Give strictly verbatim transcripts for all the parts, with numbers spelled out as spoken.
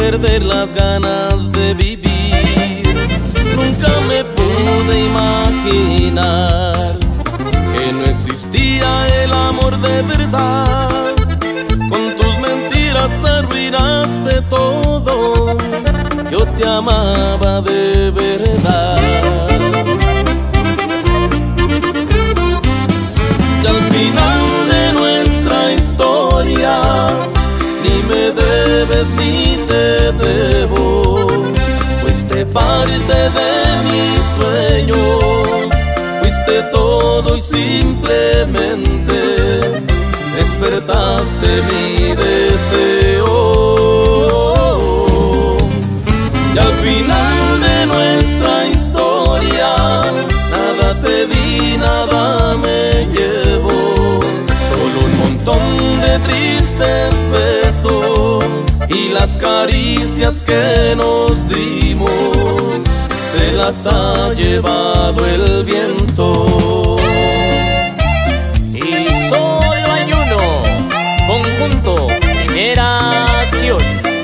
perder las ganas de vivir. Nunca me pude imaginar que no existía el amor de verdad. Con tus mentiras arruinaste todo, yo te amaba de verdad. Y al final de nuestra historia, ni me debes ni te debo. Fuiste parte de mis sueños, fuiste todo y simplemente despertaste mi deseo. Y al final de nuestra historia, nada te di, nada me llevo, solo un montón de tristes besos y las caricias que nos dimos se las ha llevado el viento. Y solo hay uno, conjunto Generación.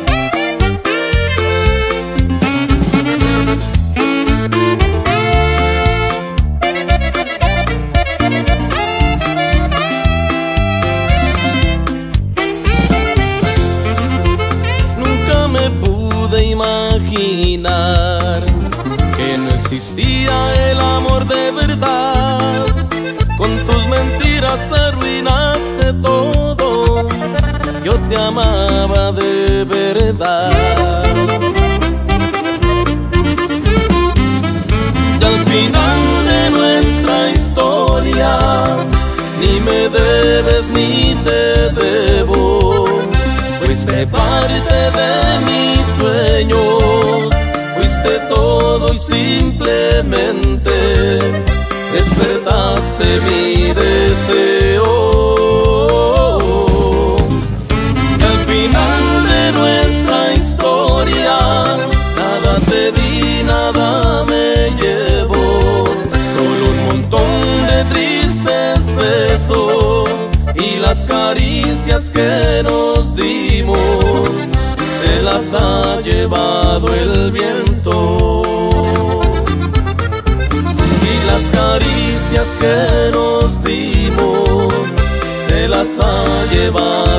Imaginar que no existía el amor de verdad. Con tus mentiras arruinaste todo, yo te amaba de verdad. Y al final de nuestra historia, ni me debes ni te debo. Fuiste parte de mis sueños, fuiste todo y simplemente despertaste mi deseo. Y al final de nuestra historia, nada te di, nada me llevo, solo un montón de tristes besos y las caricias que nos dimos se las ha llevado el viento. Y las caricias que nos dimos se las ha llevado